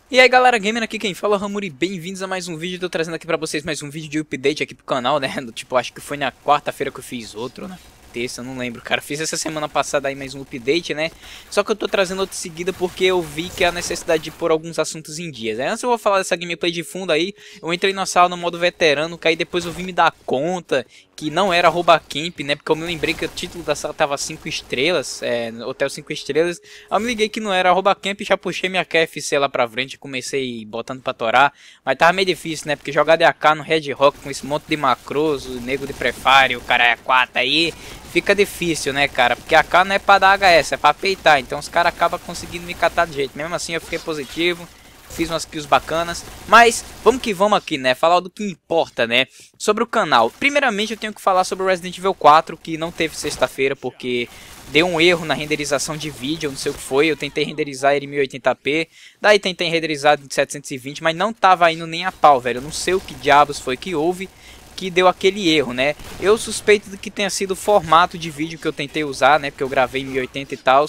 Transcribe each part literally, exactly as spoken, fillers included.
E aí galera gamer, aqui quem fala é o Ramuri, bem-vindos a mais um vídeo. Tô trazendo aqui pra vocês mais um vídeo de update aqui pro canal, né? Tipo, acho que foi na quarta-feira que eu fiz outro, né? Terça, não lembro, cara. Fiz essa semana passada aí mais um update, né? Só que eu tô trazendo outro seguida porque eu vi que há necessidade de pôr alguns assuntos em dias. Antes eu vou falar dessa gameplay de fundo aí. Eu entrei na sala no modo veterano, que aí depois eu vim me dar conta que não era arroba camp, né? Porque eu me lembrei que o título da sala tava cinco estrelas, é, Hotel cinco estrelas. Aí eu me liguei que não era arroba camp, já puxei minha K F C lá pra frente, comecei botando pra torar. Mas tava meio difícil, né? Porque jogar D A K no Red Rock com esse monte de macroso, nego de prefire, o cara é quatro aí, fica difícil, né, cara? Porque a K não é pra dar H S, é pra peitar. Então os caras acabam conseguindo me catar de jeito. Mesmo assim eu fiquei positivo, fiz umas kills bacanas. Mas vamos que vamos aqui, né? Falar do que importa, né? Sobre o canal. Primeiramente eu tenho que falar sobre o Resident Evil quatro, que não teve sexta-feira porque deu um erro na renderização de vídeo, eu não sei o que foi. Eu tentei renderizar ele em mil e oitenta p, daí tentei renderizar em setecentos e vinte, mas não tava indo nem a pau, velho. Eu não sei o que diabos foi que houve que deu aquele erro, né? Eu suspeito de que tenha sido o formato de vídeo que eu tentei usar, né? Porque eu gravei em mil e oitenta e tal.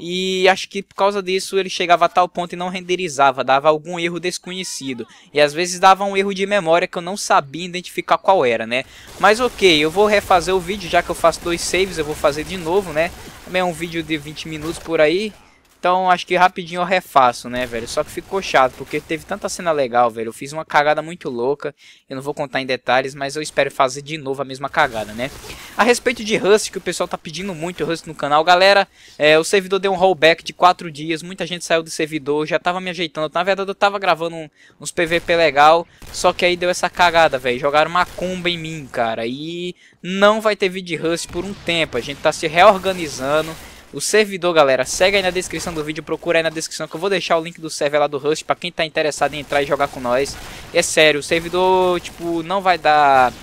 E acho que por causa disso ele chegava a tal ponto e não renderizava, dava algum erro desconhecido. E às vezes dava um erro de memória que eu não sabia identificar qual era, né? Mas ok, eu vou refazer o vídeo, já que eu faço dois saves, eu vou fazer de novo, né? Também é um vídeo de vinte minutos por aí. Então acho que rapidinho eu refaço, né, velho? Só que ficou chato, porque teve tanta cena legal, velho. Eu fiz uma cagada muito louca. Eu não vou contar em detalhes, mas eu espero fazer de novo a mesma cagada, né? A respeito de Rust, que o pessoal tá pedindo muito Rust no canal. Galera, é, o servidor deu um rollback de quatro dias. Muita gente saiu do servidor, já tava me ajeitando. Na verdade eu tava gravando um, uns P V P legal. Só que aí deu essa cagada, velho. Jogaram uma comba em mim, cara. E não vai ter vídeo de Rust por um tempo. A gente tá se reorganizando. O servidor, galera, segue aí na descrição do vídeo, procura aí na descrição que eu vou deixar o link do server lá do Rust pra quem tá interessado em entrar e jogar com nós. E é sério, o servidor, tipo, não vai dar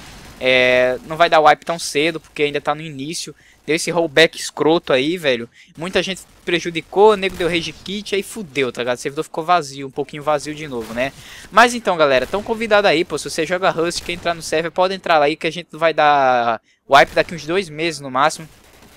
é, não vai dar wipe tão cedo, porque ainda tá no início. Deu esse rollback escroto aí, velho. Muita gente prejudicou, o nego deu rage kit, aí fudeu, tá ligado? O servidor ficou vazio, um pouquinho vazio de novo, né? Mas então, galera, tão convidado aí, pô, se você joga Rust, quer entrar no server, pode entrar lá aí que a gente vai dar wipe daqui uns dois meses no máximo.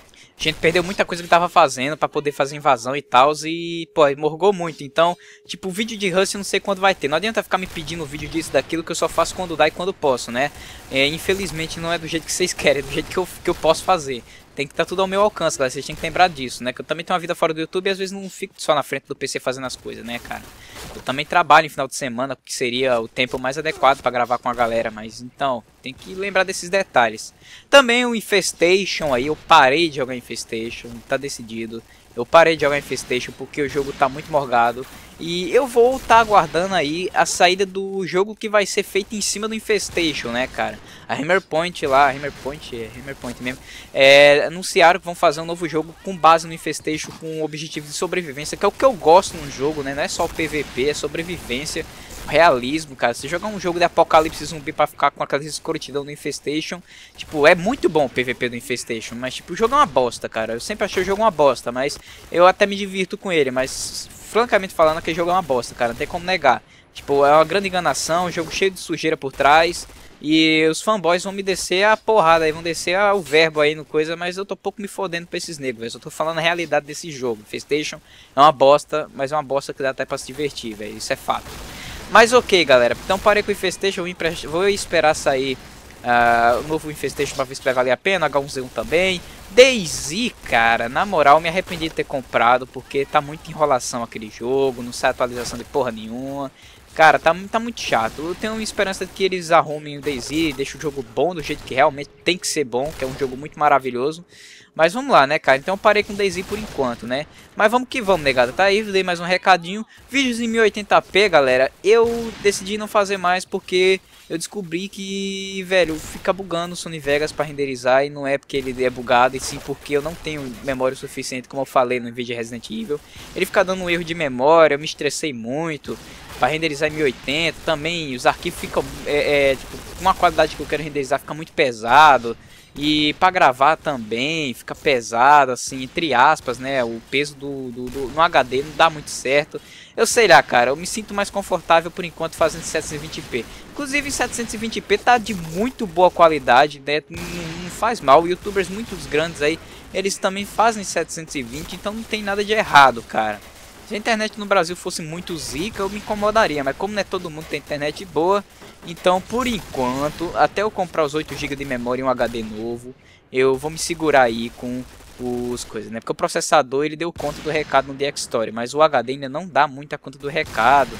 A gente perdeu muita coisa que tava fazendo pra poder fazer invasão e tal, e, pô, morgou muito. Então, tipo, o vídeo de Rust eu não sei quando vai ter. Não adianta ficar me pedindo vídeo disso, daquilo, que eu só faço quando dá e quando posso, né? É, infelizmente não é do jeito que vocês querem, é do jeito que eu, que eu posso fazer. Tem que estar tudo ao meu alcance, galera. Vocês têm que lembrar disso, né? Que eu também tenho uma vida fora do YouTube e às vezes não fico só na frente do P C fazendo as coisas, né, cara? Eu também trabalho em final de semana, que seria o tempo mais adequado para gravar com a galera, mas então, tem que lembrar desses detalhes. Também o Infestation aí, eu parei de jogar Infestation, tá decidido. Eu parei de jogar Infestation porque o jogo tá muito morgado. E eu vou estar tá aguardando aí a saída do jogo que vai ser feito em cima do Infestation, né, cara? A Hammerpoint lá, a Hammerpoint, é Hammerpoint mesmo, é, anunciaram que vão fazer um novo jogo com base no Infestation, com o objetivo de sobrevivência, que é o que eu gosto no jogo, né? Não é só o P V P, é sobrevivência, realismo, cara. Se jogar um jogo de apocalipse zumbi pra ficar com aquela escrotidão do Infestation, tipo, é muito bom o P V P do Infestation, mas tipo, o jogo é uma bosta, cara. Eu sempre achei o jogo uma bosta, mas eu até me divirto com ele, mas francamente falando, aquele jogo é uma bosta, cara, não tem como negar. Tipo, é uma grande enganação, um jogo cheio de sujeira por trás. E os fanboys vão me descer a porrada aí, vão descer o verbo aí no coisa, mas eu tô pouco me fodendo pra esses negros, velho. Eu tô falando a realidade desse jogo. Infestation é uma bosta, mas é uma bosta que dá até pra se divertir, velho. Isso é fato. Mas ok, galera. Então parei com o Infestation, vou esperar sair uh, o novo Infestation pra ver se vai valer a pena. H um Z um também. DayZ, cara, na moral, me arrependi de ter comprado, porque tá muita enrolação aquele jogo, não sai atualização de porra nenhuma. Cara, tá, tá muito chato. Eu tenho esperança de que eles arrumem o DayZ, deixem o jogo bom do jeito que realmente tem que ser bom, que é um jogo muito maravilhoso. Mas vamos lá, né, cara? Então eu parei com o DayZ por enquanto, né? Mas vamos que vamos, negada. Tá aí, dei mais um recadinho. Vídeos em mil e oitenta p, galera. Eu decidi não fazer mais porque eu descobri que, velho, fica bugando o Sony Vegas para renderizar. E não é porque ele é bugado, e sim porque eu não tenho memória suficiente, como eu falei no vídeo de Resident Evil. Ele fica dando um erro de memória, eu me estressei muito. Para renderizar em mil e oitenta, também os arquivos ficam, é, é, tipo, com uma qualidade que eu quero renderizar fica muito pesado. E para gravar também fica pesado, assim, entre aspas, né? O peso do, do, do no H D não dá muito certo. Eu sei lá, cara, eu me sinto mais confortável por enquanto fazendo setecentos e vinte p. Inclusive setecentos e vinte p tá de muito boa qualidade, né? Não, não faz mal. Youtubers muito grandes aí, eles também fazem setecentos e vinte, então não tem nada de errado, cara. Se a internet no Brasil fosse muito zica, eu me incomodaria, mas como não é todo mundo tem internet boa, então por enquanto, até eu comprar os oito gigas de memória e um H D novo, eu vou me segurar aí com os coisas, né? Porque o processador ele deu conta do recado no DxTory, mas o H D ainda não dá muita conta do recado.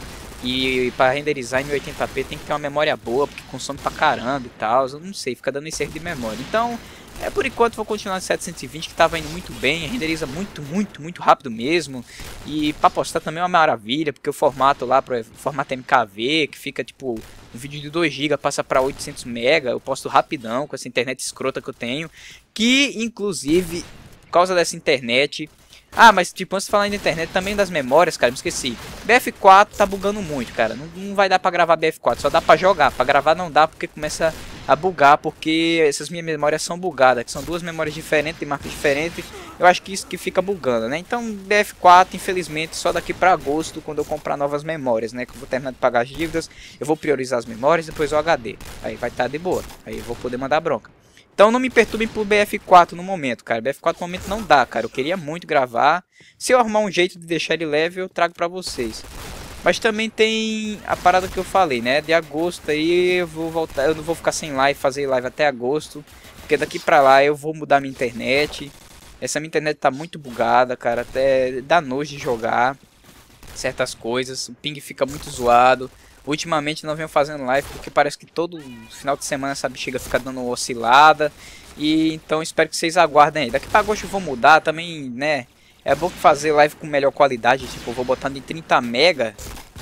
E para renderizar em mil e oitenta p tem que ter uma memória boa, porque consome pra caramba e tal, eu não sei, fica dando esse erro de memória. Então, é, por enquanto vou continuar no setecentos e vinte, que estava indo muito bem, renderiza muito, muito, muito rápido mesmo. E para postar também é uma maravilha, porque o formato lá, pro formato M K V, que fica tipo um vídeo de dois gigas, passa para oitocentos mega, eu posto rapidão com essa internet escrota que eu tenho. Que inclusive, por causa dessa internet... Ah, mas tipo, antes de falar da internet, também das memórias, cara, me esqueci. B F quatro tá bugando muito, cara. Não, não vai dar pra gravar B F quatro, só dá pra jogar. Pra gravar não dá porque começa a bugar, porque essas minhas memórias são bugadas, que são duas memórias diferentes, de marcas diferentes. Eu acho que isso que fica bugando, né? Então, B F quatro, infelizmente, só daqui pra agosto, quando eu comprar novas memórias, né? Que eu vou terminar de pagar as dívidas, eu vou priorizar as memórias, depois o H D. Aí vai estar de boa, aí eu vou poder mandar bronca. Então não me perturbem por B F quatro no momento, cara. B F quatro no momento não dá, cara. Eu queria muito gravar. Se eu arrumar um jeito de deixar ele leve, eu trago pra vocês. Mas também tem a parada que eu falei, né? De agosto aí eu vou voltar. Eu não vou ficar sem live, fazer live até agosto. Porque daqui pra lá eu vou mudar minha internet. Essa minha internet tá muito bugada, cara. Até dá nojo de jogar certas coisas. O ping fica muito zoado. Ultimamente não venho fazendo live porque parece que todo final de semana essa bexiga fica dando oscilada. E então espero que vocês aguardem aí. Daqui pra agosto eu vou mudar também, né? É bom fazer live com melhor qualidade. Tipo, eu vou botando em trinta mega.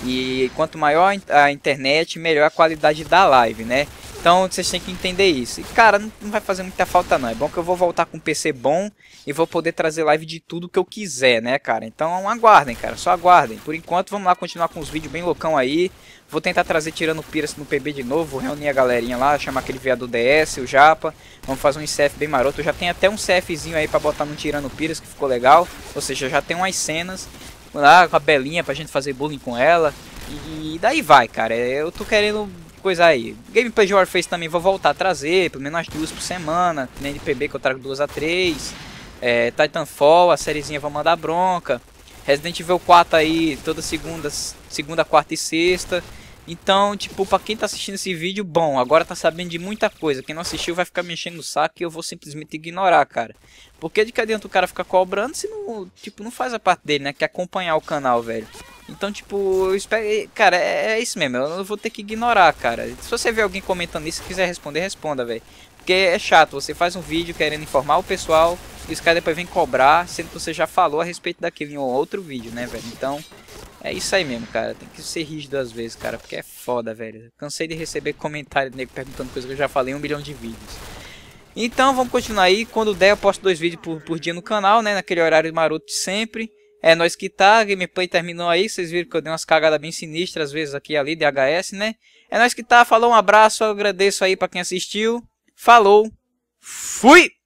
E quanto maior a internet, melhor a qualidade da live, né? Então vocês têm que entender isso. E cara, não, não vai fazer muita falta não. É bom que eu vou voltar com um P C bom e vou poder trazer live de tudo que eu quiser, né, cara? Então aguardem, cara. Só aguardem. Por enquanto, vamos lá continuar com os vídeos bem loucão aí. Vou tentar trazer tirando piras no P B de novo. Vou reunir a galerinha lá, chamar aquele viado D S, o Japa. Vamos fazer um C F bem maroto. Eu já tenho até um CFzinho aí pra botar no tirando piras, que ficou legal. Ou seja, já tem umas cenas lá com a Belinha pra gente fazer bullying com ela. E daí vai, cara. Eu tô querendo coisa aí. Gameplay de Warface também vou voltar a trazer, pelo menos umas duas por semana. Nem de P B que eu trago duas a três. É, Titanfall, a sériezinha vou mandar bronca. Resident Evil quatro aí, toda segunda, segunda, quarta e sexta. Então, tipo, pra quem tá assistindo esse vídeo, bom, agora tá sabendo de muita coisa. Quem não assistiu vai ficar me enchendo o saco e eu vou simplesmente ignorar, cara. Porque de que adianta o cara ficar cobrando se não, tipo, não faz a parte dele, né? Que é acompanhar o canal, velho. Então, tipo, eu espero... Cara, é, é isso mesmo, eu vou ter que ignorar, cara. Se você ver alguém comentando isso e quiser responder, responda, velho. Porque é chato, você faz um vídeo querendo informar o pessoal e os caras depois vêm cobrar, sendo que você já falou a respeito daquilo em outro vídeo, né, velho? Então... é isso aí mesmo, cara. Tem que ser rígido às vezes, cara. Porque é foda, velho. Cansei de receber comentário nego perguntando coisa que eu já falei em um milhão de vídeos. Então, vamos continuar aí. Quando der, eu posto dois vídeos por, por dia no canal, né? Naquele horário maroto de sempre. É nóis que tá. A gameplay terminou aí. Vocês viram que eu dei umas cagadas bem sinistras, às vezes, aqui e ali, de H S, né? É nóis que tá. Falou, um abraço. Eu agradeço aí pra quem assistiu. Falou. Fui!